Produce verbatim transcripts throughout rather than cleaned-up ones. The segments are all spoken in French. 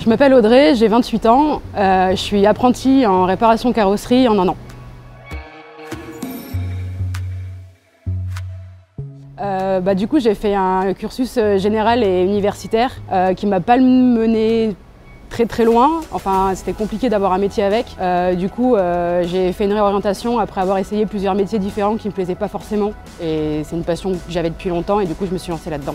Je m'appelle Audrey, j'ai vingt-huit ans, euh, je suis apprentie en réparation carrosserie en un an. Euh, bah, du coup, j'ai fait un cursus général et universitaire euh, qui ne m'a pas mené très très loin. Enfin, c'était compliqué d'avoir un métier avec. Euh, du coup, euh, j'ai fait une réorientation après avoir essayé plusieurs métiers différents qui ne me plaisaient pas forcément. Et c'est une passion que j'avais depuis longtemps et du coup, je me suis lancée là-dedans.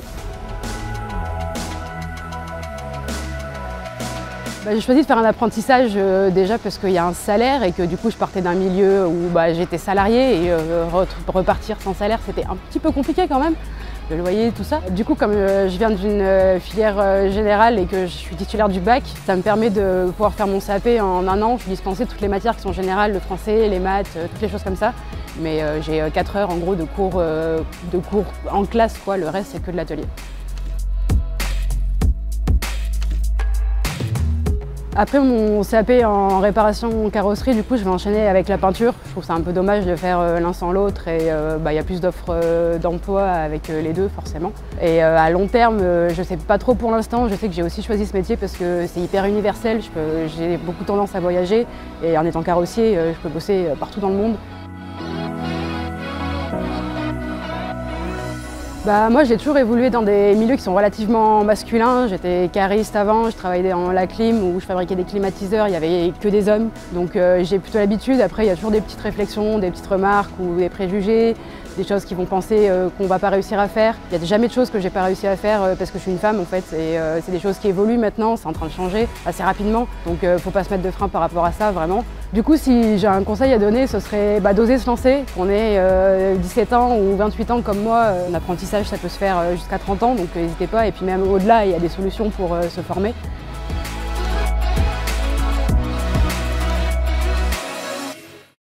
Bah, j'ai choisi de faire un apprentissage euh, déjà parce qu'il y a un salaire et que du coup je partais d'un milieu où bah, j'étais salariée et euh, repartir sans salaire c'était un petit peu compliqué quand même, le loyer, tout ça. Du coup comme euh, je viens d'une euh, filière euh, générale et que je suis titulaire du bac, ça me permet de pouvoir faire mon C A P en un an. Je suis dispensée toutes les matières qui sont générales, le français, les maths, euh, toutes les choses comme ça. Mais euh, j'ai euh, quatre heures en gros de cours, euh, de cours en classe, quoi. Le reste c'est que de l'atelier. Après mon C A P en réparation carrosserie, du coup je vais enchaîner avec la peinture. Je trouve ça un peu dommage de faire l'un sans l'autre et euh, bah, y a plus d'offres euh, d'emploi avec euh, les deux forcément. Et euh, à long terme, euh, je sais pas trop pour l'instant, je sais que j'ai aussi choisi ce métier parce que c'est hyper universel, j'ai beaucoup tendance à voyager et en étant carrossier, euh, je peux bosser partout dans le monde. Bah, moi j'ai toujours évolué dans des milieux qui sont relativement masculins. J'étais cariste avant, je travaillais dans la clim où je fabriquais des climatiseurs, il n'y avait que des hommes. Donc euh, j'ai plutôt l'habitude. Après il y a toujours des petites réflexions, des petites remarques ou des préjugés, des choses qui vont penser euh, qu'on ne va pas réussir à faire. Il n'y a jamais de choses que j'ai pas réussi à faire euh, parce que je suis une femme en fait. Et euh, c'est des choses qui évoluent maintenant, c'est en train de changer assez rapidement. Donc il euh, ne faut pas se mettre de frein par rapport à ça vraiment. Du coup si j'ai un conseil à donner, ce serait bah, d'oser se lancer. On ait euh, dix-sept ans ou vingt-huit ans comme moi, euh, un apprentissage ça peut se faire jusqu'à trente ans, donc n'hésitez pas. Et puis même au-delà, il y a des solutions pour euh, se former.